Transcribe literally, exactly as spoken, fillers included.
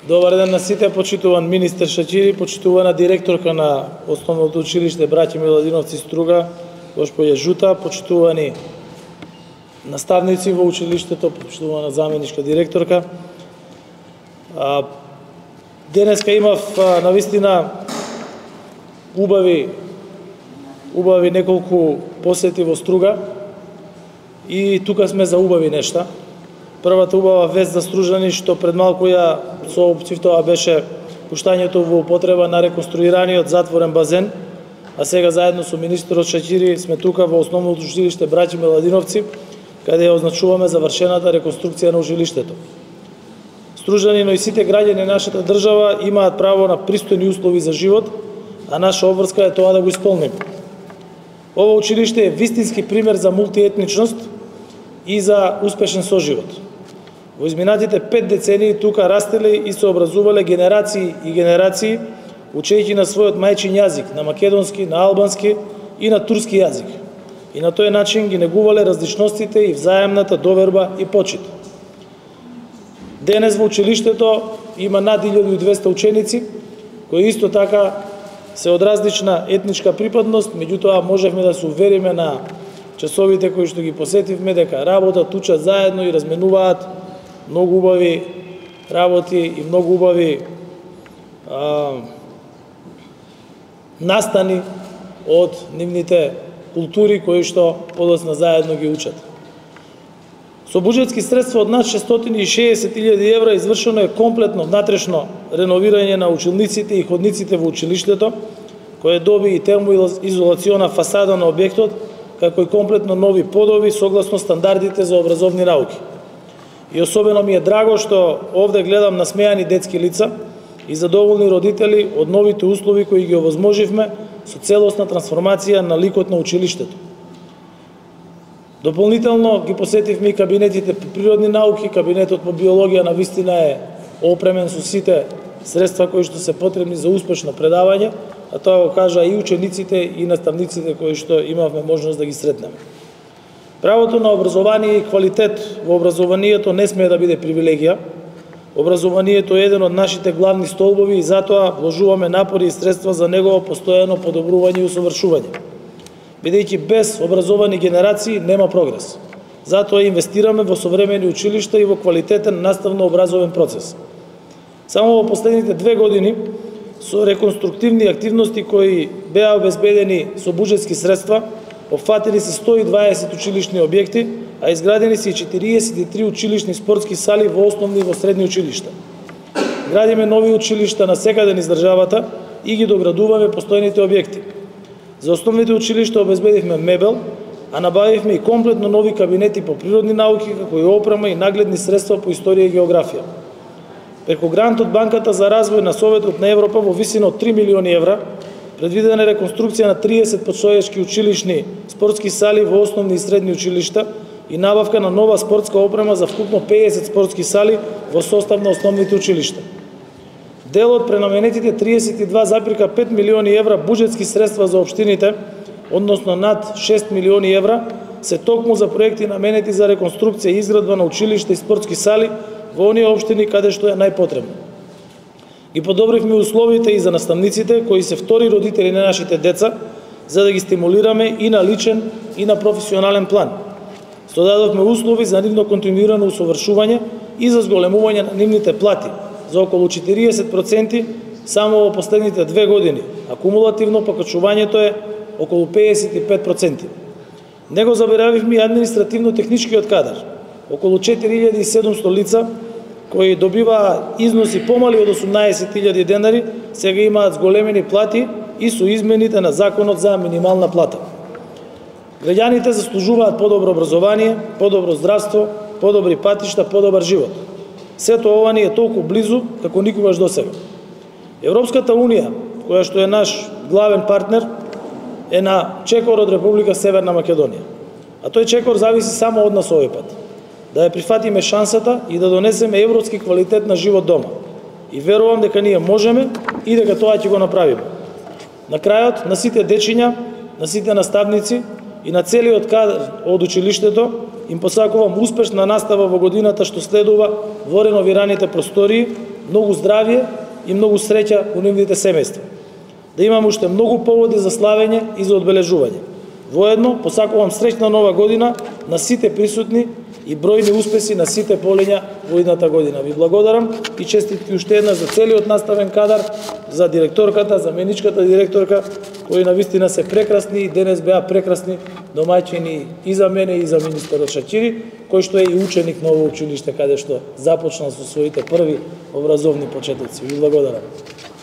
Добар ден на сите, почитуван министер Шачири, почитувана директорка на Основното училиште Браќа Миладиновци Струга, госпоѓа Жута, почитувани наставници во училиштето, почитувана заменичка директорка. Денеска имав навистина убави убави неколку посети во Струга и тука сме за убави нешта. Првата убава вест за стружани што пред малку ја соопштив, тоа беше пуштањето во употреба на реконструираниот затворен базен, а сега заедно со министерот Шачири сме тука во Основното училиште Браќа Миладиновци, каде ја означуваме завршената реконструкција на училиштето. Стружани, но и сите граѓани на нашата држава имаат право на пристојни услови за живот, а наша обврска е тоа да го исполниме. Ова училиште е вистински пример за мултиетничност и за успешен соживот. Во изминатите пет децении тука растеле и се образувале генерации и генерации, учејќи на својот мајчин јазик, на македонски, на албански и на турски јазик. И на тој начин ги негувале различностите и взаемната доверба и почит. Денес во училиштето има над илјада и двесте ученици, кои исто така се од различна етничка припадност, меѓутоа можевме да се увериме на часовите кои што ги посетивме дека работат, учат заедно и разменуваат многу убави работи и многу убави а, настани од нивните култури кои што подоцна заедно ги учат. Со буџетски средства од над шестстотини и шеесет илјади евра извршено е комплетно внатрешно реновирање на училниците и ходниците во училиштето, кое доби и термоизолациона фасада на објектот, како и комплетно нови подови согласно стандардите за образовни науки. И особено ми е драго што овде гледам насмејани детски лица и задоволни родители од новите услови кои ги овозможивме со целосна трансформација на ликот на училиштето. Дополнително ги посетивме и кабинетите по природни науки, кабинетот по биологија навистина е опремен со сите средства кои што се потребни за успешно предавање, а тоа го кажа и учениците и наставниците кои што имавме можност да ги сретнеме. Правото на образование и квалитет во образованието не смее да биде привилегија. Образованието е еден од нашите главни столбови и затоа вложуваме напори и средства за негово постојано подобрување и усовршување. Бидејќи без образовани генерации нема прогрес. Затоа инвестираме во современи училишта и во квалитетен наставно-образовен процес. Само во последните две години со реконструктивни активности кои беа обезбедени со буџетски средства, опфатени се сто и дваесет училишни објекти, а изградени се и четириесет и три училишни спортски сали во основни и во средни училишта. Градиме нови училишта на секаде низ државата и ги доградуваме постојните објекти. За основните училишта обезбедивме мебел, а набавивме и комплетно нови кабинети по природни науки, како и опрема и нагледни средства по историја и географија. Преку грант од Банката за развој на Советот на Европа во висина од три милиони евра, предвидена е реконструкција на триесет подстојачки училишни спортски сали во основни и средни училишта и набавка на нова спортска опрема за вкупно пеесет спортски сали во состав на основните училишта. Дел од пренаменетите триесет и два запирка пет милиони евра буџетски средства за општините, односно над шест милиони евра, се токму за проекти наменети за реконструкција и изградба на училишта и спортски сали во оние општини каде што е најпотребно. Ги подобривме условите и за наставниците, кои се втори родители на нашите деца, за да ги стимулираме и на личен, и на професионален план. Содадовме услови за нивно континуирано усовршување и за зголемување на нивните плати за околу четириесет проценти само во последните две години, а кумулативно покачувањето е околу пеесет и пет проценти. Него заборавивме и административно-техничкиот кадар. Околу четири илјади и седумсто лица кои добиваа износи помали од осумнаесет илјади денари, сега имаат зголемени плати и со измените на Законот за минимална плата. Граѓаните заслужуваат подобро образование, подобро здравство, подобри патишта, подобар живот. Сето ова ни е толку близу како никогаш досега. Европската унија, која што е наш главен партнер, е на чекор од Република Северна Македонија. А тој чекор зависи само од нас овој пат. Да ја прифатиме шансата и да донесеме европски квалитет на живот дома. И верувам дека ние можеме и дека тоа ќе го направиме. На крајот, на сите дечиња, на сите наставници и на целиот кадар од училиштето им посакувам успешна настава во годината што следува во реновираните простории многу здравје и многу среќа у нивните семејства. Да имаме уште многу поводи за славење и за одбележување. Воедно, посакувам среќна нова година на сите присутни и бројни успеси на сите полиња во идната година. Ви благодарам и честитки уште една за целиот наставен кадар, за директорката, за меничката директорка, кои навистина се прекрасни и денес беа прекрасни домаќини и за мене и за министерот Шачири, кој што е и ученик на ово училиште, каде што започна со своите први образовни почетоци. Ви благодарам.